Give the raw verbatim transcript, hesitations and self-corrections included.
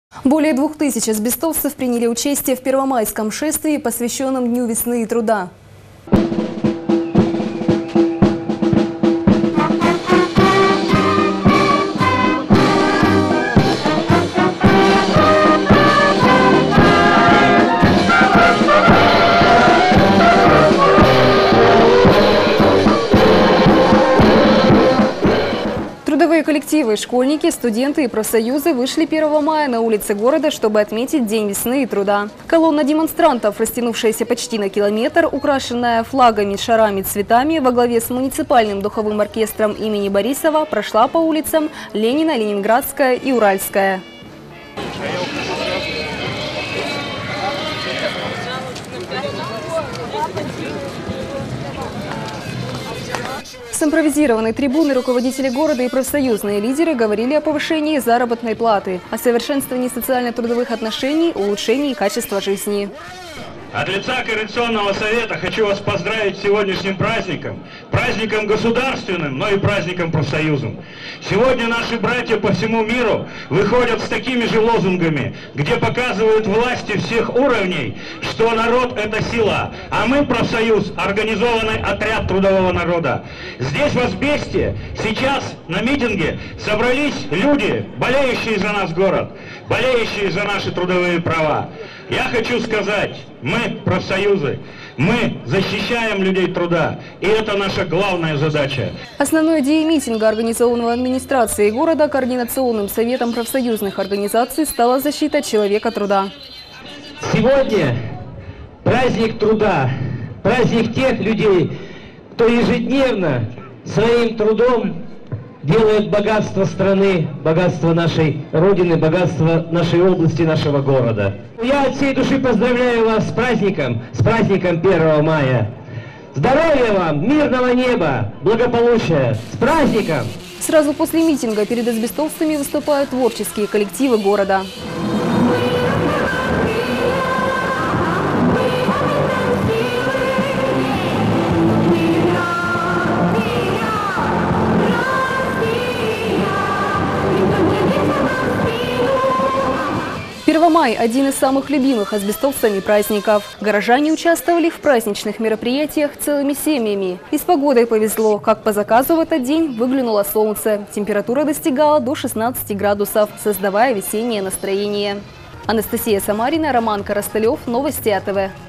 Более двух тысяч асбестовцев приняли участие в первомайском шествии, посвященном Дню весны и труда. Трудовые коллективы, школьники, студенты и профсоюзы вышли первого мая на улицы города, чтобы отметить День весны и труда. Колонна демонстрантов, растянувшаяся почти на километр, украшенная флагами, шарами, цветами, во главе с муниципальным духовым оркестром имени Борисова, прошла по улицам Ленина, Ленинградская и Уральская. С импровизированной трибуны руководители города и профсоюзные лидеры говорили о повышении заработной платы, о совершенствовании социально-трудовых отношений, улучшении качества жизни. От лица Координационного совета хочу вас поздравить с сегодняшним праздником. Праздником государственным, но и праздником профсоюзом. Сегодня наши братья по всему миру выходят с такими же лозунгами, где показывают власти всех уровней, что народ – это сила, а мы, профсоюз, организованный отряд трудового народа. Здесь, в Асбесте, сейчас на митинге собрались люди, болеющие за наш город, болеющие за наши трудовые права. Я хочу сказать, мы, профсоюзы, мы защищаем людей труда, и это наша главная задача. Основной идеей митинга, организованного администрацией города, Координационным советом профсоюзных организаций, стала защита человека труда. Сегодня праздник труда, праздник тех людей, кто ежедневно своим трудом делает богатство страны, богатство нашей Родины, богатство нашей области, нашего города. Я от всей души поздравляю вас с праздником, с праздником первого мая. Здоровья вам, мирного неба, благополучия, с праздником! Сразу после митинга перед асбестовцами выступают творческие коллективы города. Первомай – один из самых любимых асбестовцами праздников. Горожане участвовали в праздничных мероприятиях целыми семьями. И с погодой повезло. Как по заказу в этот день выглянуло солнце. Температура достигала до шестнадцати градусов, создавая весеннее настроение. Анастасия Самарина, Роман Коростылев. Новости АТВ.